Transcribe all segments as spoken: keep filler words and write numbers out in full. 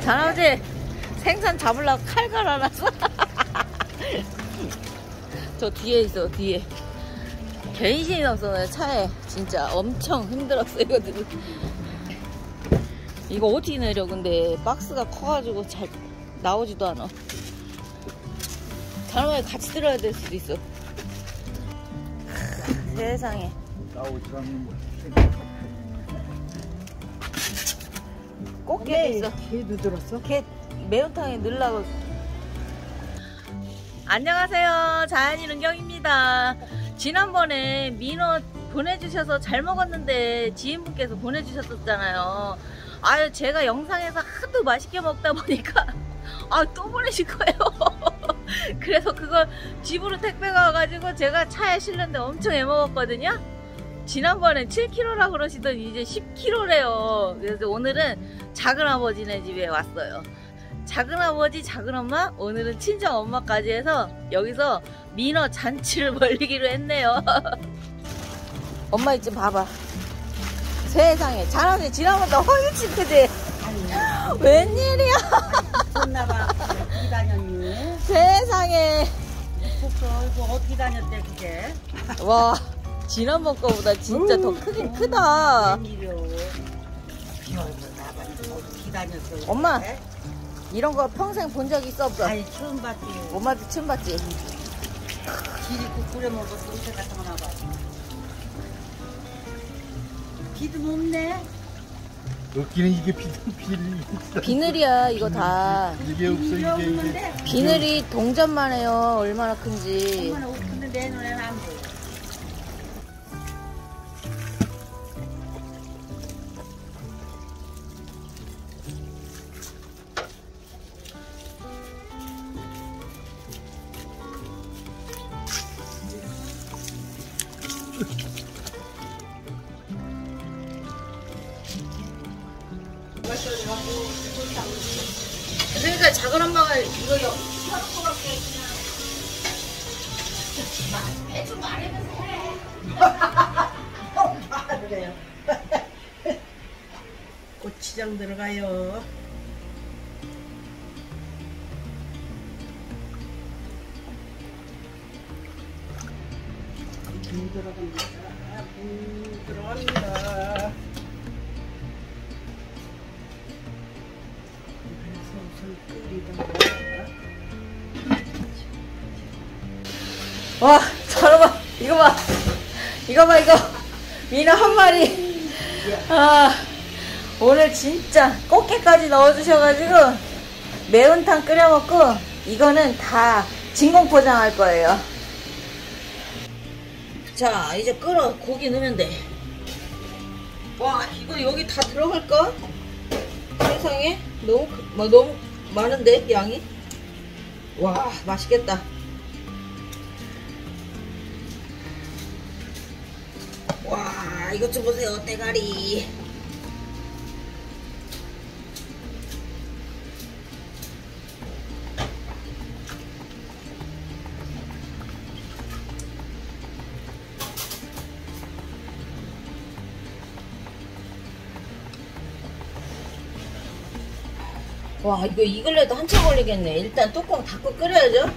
잘하지? 생선 잡으려고 칼 갈아놨어. 저 뒤에 있어, 뒤에. 개인신이 없어, 차에. 진짜 엄청 힘들었어, 이거 들고. 이거 어떻게 내려, 근데. 박스가 커가지고 잘 나오지도 않아. 자람이 같이 들어야 될 수도 있어. 세상에. 나오지 않는 거. 꽃게도 있어. 개도 들었어? 게 매운탕에 넣으려고. 안녕하세요, 자연이 은경입니다. 지난번에 민어 보내주셔서 잘 먹었는데 지인분께서 보내주셨었잖아요. 아유, 제가 영상에서 하도 맛있게 먹다 보니까 아, 또 보내실 거예요. 그래서 그걸 집으로 택배가 와가지고 제가 차에 실는데 엄청 애먹었거든요. 지난번엔 칠 킬로그램라 그러시더니 이제 십 킬로그램래요. 그래서 오늘은 작은아버지네 집에 왔어요. 작은아버지, 작은엄마, 오늘은 친정엄마까지 해서 여기서 민어 잔치를 벌리기로 했네요. 엄마 이쯤 봐봐. 세상에, 잘하네. 지난번보다 훨씬 크지? 웬일이야. 좋나봐. 어떻게 다녔니? 세상에. 이거 어떻게 다녔대 그게? 와, 지난번 거보다 진짜 더 크긴 크다. 웬일이요? 어떻게 다녔어? 엄마, 이런 거 평생 본 적 있어 없어? 아니 처음 봤지. 엄마도 처음 봤지? 길이 국 끓여 먹었어. 옷에 같은 거나 봐. 비도 없네. 없기는 이게 비늘 비늘 비늘이야 이거 다. 이게 없어 이게 이게. 없는데. 비늘이 동전만 해요. 얼마나 큰지. 얼마나 웃긴데 내 눈에는 안 돼. 그러니까 작은엄마가 이거 사놓고 갈게. 그냥 배좀 말하면서 해. 아, 그래요. 고추장 들어가요. 물 들어갑니다. 물 들어갑니다. 와, 저러봐. 이거 봐. 이거 봐, 이거. 민어 한 마리. 아, 오늘 진짜 꽃게까지 넣어주셔가지고 매운탕 끓여 먹고 이거는 다 진공 포장할 거예요. 자, 이제 끓어. 고기 넣으면 돼. 와, 이거 여기 다 들어갈까? 세상에. 너무, 뭐, 너무 많은데, 양이? 와, 맛있겠다. 와, 이것 좀 보세요, 대가리. 와, 이거 익을래도 한참 걸리겠네. 일단 뚜껑 닫고 끓여야죠.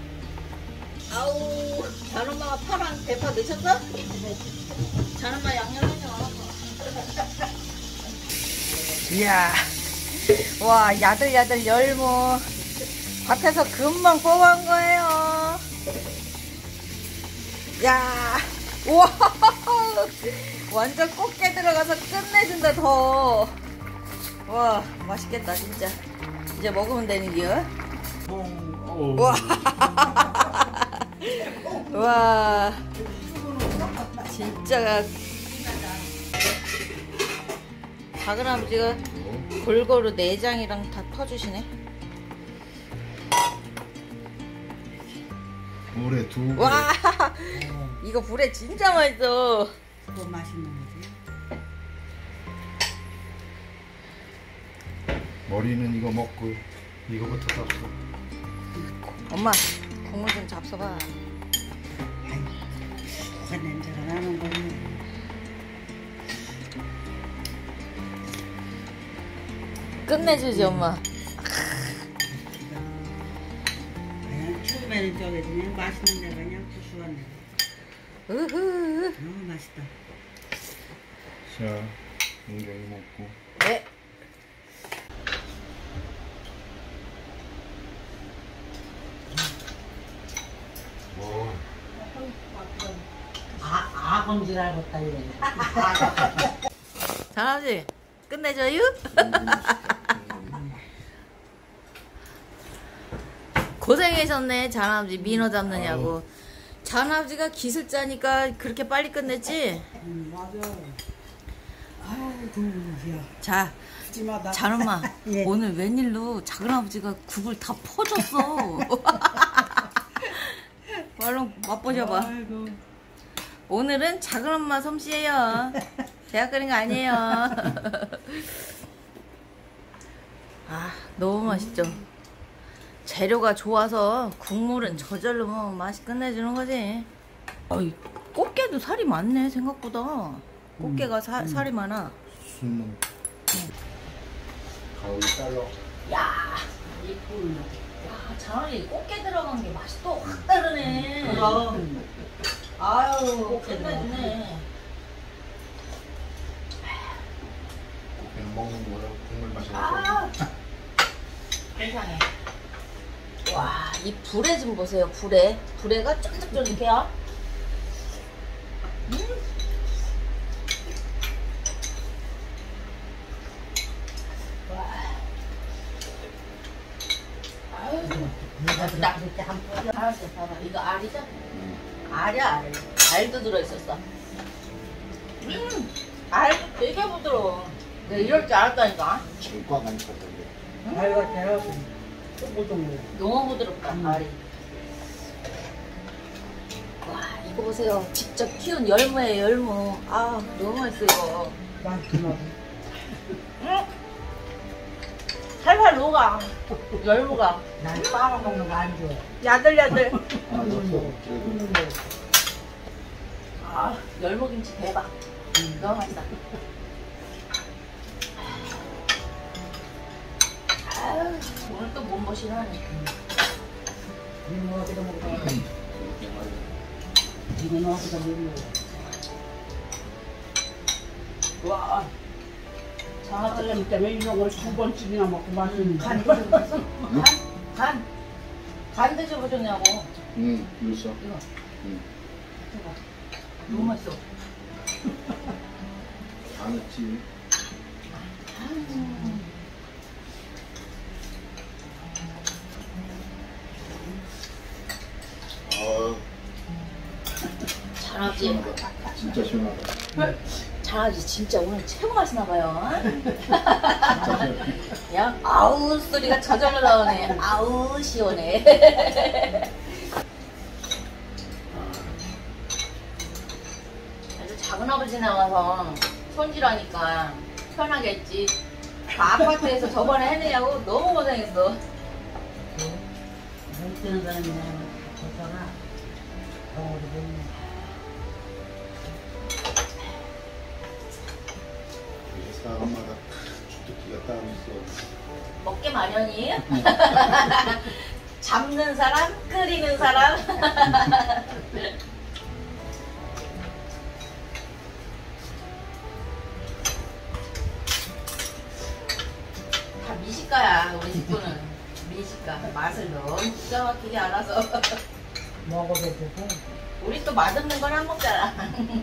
아우, 잔엄마가 파랑 대파 넣으셨어? 잔엄마 양념해줘. 이야, 와, 야들야들 열무. 밭에서 금방 뽑아온 거예요. 야, 우와, 완전 꽃게 들어가서 끝내준다, 더. 와, 맛있겠다, 진짜. 이제 먹으면 되는 기요. 와, 와, 진짜. 작은아버지가 골고루 내장이랑 다 퍼주시네. 물에 두 개. 와, 이거 불에 진짜 맛있어. 뭐 맛있는 거지? 머리는 이거 먹고 이거부터 잡숴. 엄마, 국물 좀 잡숴봐. 그 냄새가 나는 거네. 끝내주지, 엄마. 여름에는 저기 그냥 맛있는 데가 그냥 구수한 데. 으흐. 너무 맛있다. 자, 은경이 먹고. 네. 뭐? 아, 악어인 줄 알겠다, 이래. 장아버지 끝내줘요? 고생하셨네 장아버지 민어 잡느냐고. 장아버지가 기술 짜니까 그렇게 빨리 끝냈지? 응, 맞아. 아이고, 야. 자 푸짐하다. 잔엄마 예. 오늘 웬일로 작은아버지가 국을 다 퍼줬어. 얼른 맛보셔봐. 아이고. 오늘은 작은엄마 솜씨예요. 제가 끓인 거 아니에요. 아 너무 맛있죠. 재료가 좋아서 국물은 저절로 뭐 맛이 끝내주는 거지. 어이, 꽃게도 살이 많네 생각보다. 꽃게가 사, 음. 살이 많아. 술놈. 가위 잘라. 야, 이쁜. 야, 장원이 꽃게 들어간 게 맛이 또 확 다르네. 그럼. 아유, 꽃게 끝내주네. 그냥 먹는 거라 국물 마셔. 아, 세상에. 와, 이 불에 좀 보세요. 불에, 불에가 쫀득쫀득해요. 음. 와. 아유, 나 그때 한 번. 알았어, 봐봐. 이거 알이죠? 알이야, 알. 알도 들어있었어. 음, 알 되게 부드러워. 내가 이럴 줄 알았다니까. ቋ안 쳤던데. 알고 대라고. 또보통 너무 부드럽다, 음. 알이. 와, 이거 보세요. 직접 키운 열무에 열무. 아, 너무 맛있어, 이거. 맛있구나. 응? 살살 녹아. 열무가. 난 빨아먹는 거 안 좋아. 야들야들. 아, 넣었어. 그래도. 아, 열무김치 대박. 음. 너무 맛있다. 아유, 오늘 또 몸보신하네. 이거 어디다 먹어? 이거 어디다 먹어? 와, 장아찌 아들 때문에 이런 걸 두 번씩이나 먹고 맛있는데. 간 드셔보셨어? 간? 간? 간 드셔보셨냐고. 응, 그랬어. 이거. 응. 이거. 너무 맛있어. 안 했지. 아, 장아찌. 시원하다. 진짜 시원하다. 장아찌 진짜 오늘 최고 맛있나 봐요. 진짜 시원하다. 그냥 아우 소리가 저절로 나오네. 아우 시원해. 그래서 작은아버지 나와서 손질하니까 편하겠지. 아파트에서 저번에 해내냐고 너무 고생했어. 못 뜨는 사람이나 좋잖아. 덩어리 보이네. 사람마다 주특기가 따로 있어. 먹게 마련이. 잡는 사람, 끓이는 사람. 다 미식가야 우리 식구는. 미식가. 맛을 너무 기가 막히게 알아서. 먹어도 되고. 우리 또 맛없는 건 안 먹잖아.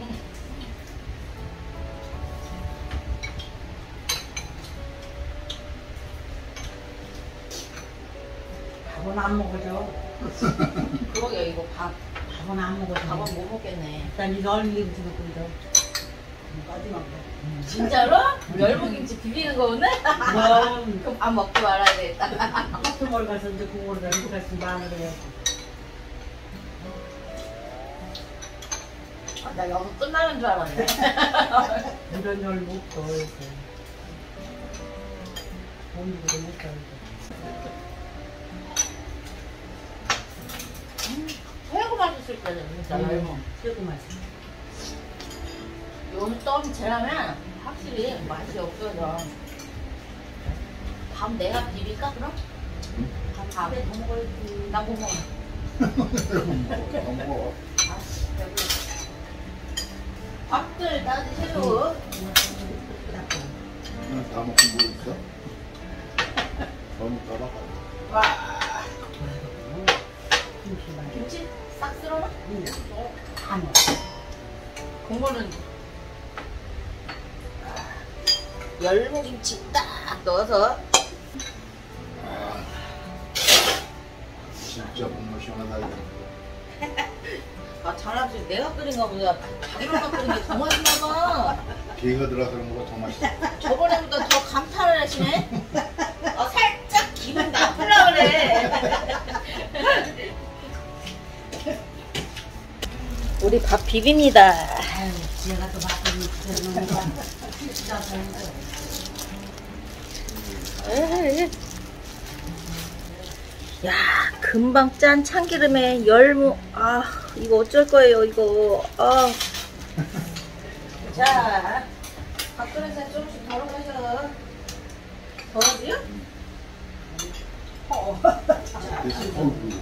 밥은 안 먹어줘. 그러게 이거 밥, 밥은 안 먹어줘. 밥은 못 먹겠네. 일단 이거 얼리김치 넣고 이거. 마지막 거. 진짜로? 열무김치 비비는 거 오늘? 그럼 그럼 밥 먹고 말아야 되겠다. 같은 걸 가서 이제 그거를 이렇게 같이 마늘 해야지. 아, 나 여기 끝나는 줄 알았네. 이런 열무 없어 이렇게. 돈도 못 살고. 최고 맛있을 거야 진짜 열무. 최고 맛있어. 요즘 재라면 확실히 맛이 없어져. 밥 내가 비빌까 그럼? 밥 밥에 더 먹어야지. 나 못 먹어. 먹어. 밥들 다 드세요. 응, 다 먹고 뭐 있어? 너무 따라가. 와. 김치 싹 쓸어놔? 다 넣어. 국물은 열무김치 딱 넣어서. 아, 진짜 국물 시원하다 이거. 아, 장난치 내가 끓인 거보다 자기가 끓인 게 더 맛있나 봐. 게가 들어서 그런 거가 더 맛있어. 저번에보다 더 감탄을 하시네. 아, 살짝 기분 나쁘라 그래. 우리 밥 비빕니다. 아유, 지혜가 또 맛있는 그런 거. 진짜 좋은 거. 에이. 야, 금방 짠 참기름에 열무. 아, 이거 어쩔 거예요, 이거. 아. 자, 밥그릇에 조금씩 덜어가셔. 덜어드려? 어. 그래서 어이구.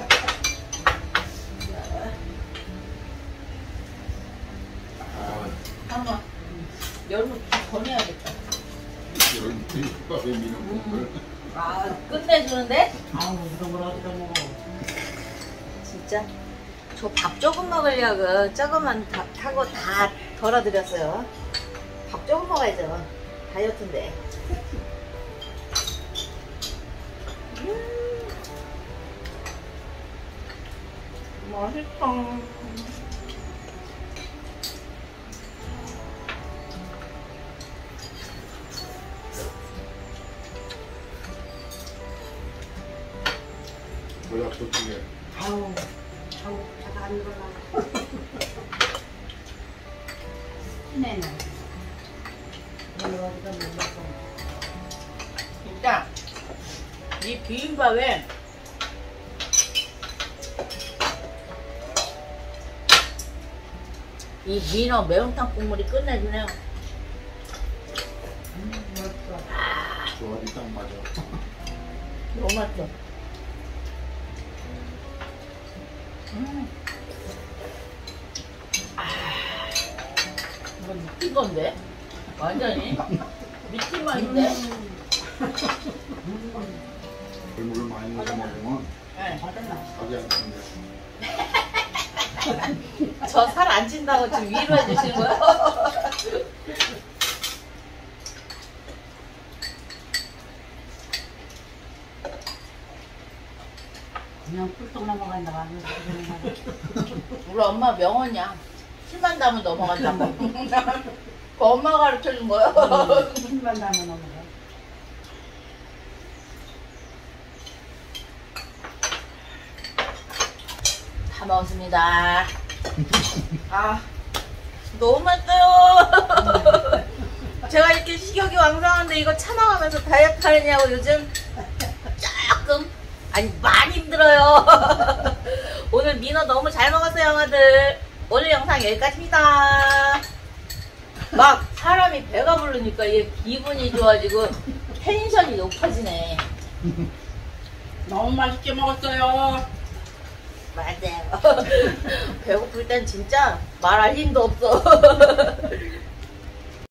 아, 한번 열무 더 내야겠다. 이런 밥에 미는 국물. 아, 끝내주는데? 아우, 이런 걸 어디다 먹어. 진짜. 저 밥 조금 먹으려고 조금만 다, 타고 다 덜어드렸어요. 밥 조금 먹어야죠. 다이어트인데. 음. 맛있어. 뭐야 저쪽에. 아우, 아우, 자가 안 일어나. 힘내네. 이걸 어디다 먹어. 진짜 이 비빔밥에 이 민어 매운탕 국물이 끝내주네요. 음, 맛있어. 조합이 딱 맞아. 너무 맛있어. 음. 아, 이건 미친 건데? 완전히 미친 맛인데? 열무를 많이 넣어서 먹으면 네. 맛있나? 자기 안 쓰는데. 저 살 안 찐다고 지금 위로해 주시는 거예요? 그냥 꿀떡 넘어간다고 하면서 그러는 거야. 우리 엄마 명언이야. 술만 담으면 넘어간다고. 그 엄마가 가르쳐 준 거야. 힘만 나면 넘어가. 다 먹었습니다. 아, 너무 맛있어요. 제가 이렇게 식욕이 왕성한데 이거 참아가면서 다이어트 하느냐고 요즘 조금, 아니 많이 힘들어요. 오늘 민어 너무 잘 먹었어요, 형아들. 오늘 영상 여기까지입니다. 막 사람이 배가 부르니까 이게 기분이 좋아지고 텐션이 높아지네. 너무 맛있게 먹었어요. 맞아요. 배고플 땐 진짜 말할 힘도 없어.